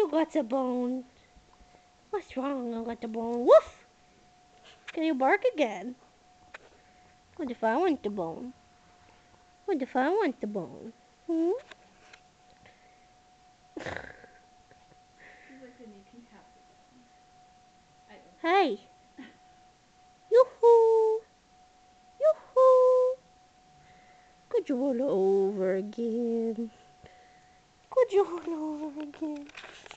got a bone? What's wrong? I got a bone. Woof! Can you bark again? What if I want the bone? What if I want the bone? Hmm? He's like, then you can have the bone. I don't. Hey! Yoo-hoo! Yoo-hoo! Could you roll over again? Could you roll over again?